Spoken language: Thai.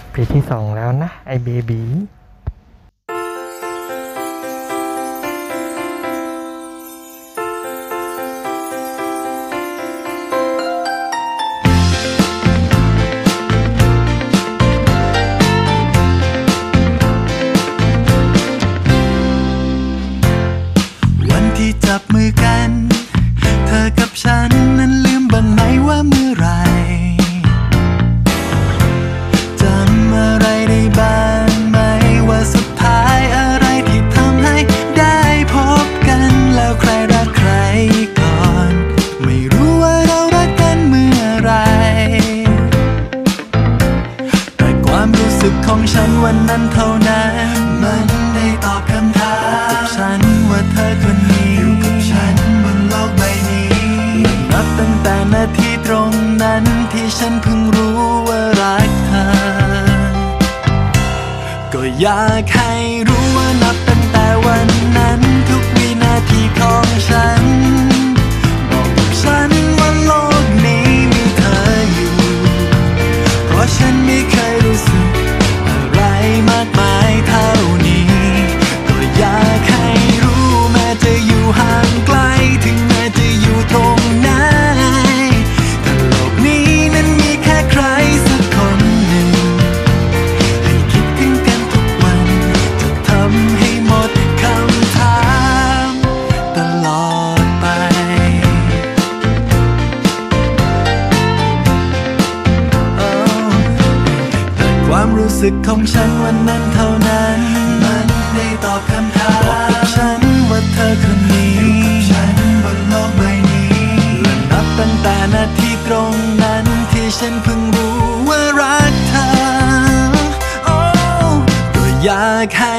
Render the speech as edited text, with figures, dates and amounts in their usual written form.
ปีที่สองแล้วนะไอเบบีวันที่จับมือกันเธอกับฉันนั้นลืมบ้างไหมว่าเมื่อไรจำอะไรได้บ้างไหมว่าสุดท้ายอะไรที่ทำให้ได้พบกันแล้วใครรักใครก่อนไม่รู้ว่าเรารักกันเมื่อไรแต่ความรู้สึกของฉันวันนั้นเท่านั้นมันได้ตอบคำถามกับฉันว่าเธอคนนี้อยู่กับฉันบนโลกใบนี้นับตั้งแต่นาทีตรงนั้นที่ฉันเพิ่งรู้ว่ารักเธอก็อยากให้รู้ว่านับตั้งแต่วันนั้นทุกวินาทีของฉันบอกกับฉันว่าโลกนี้มีเธออยู่เพราะฉันไม่เคยรู้สึกอะไรมากมายเท่านี้ก็อยากให้รู้แม้จะอยู่ห่างไกลถึงแม้จะอยู่ตรงไหนแต่โลกนี้นั้นมีแค่ใครสักคนหนึ่งให้คิดถึงกันทุกวันจะทำให้หมดคำถามตลอดไปแต่ความรู้สึกของฉันวันนั้นเท่านั้นมันได้ตอบคำถามบอกกับฉันว่าเธอคนนี้อยู่กับฉันบนโลกใบนี้และนับตั้งแต่นาทีตรงนั้นที่ฉันเพิ่งรู้ว่ารักเธอก็อยากให้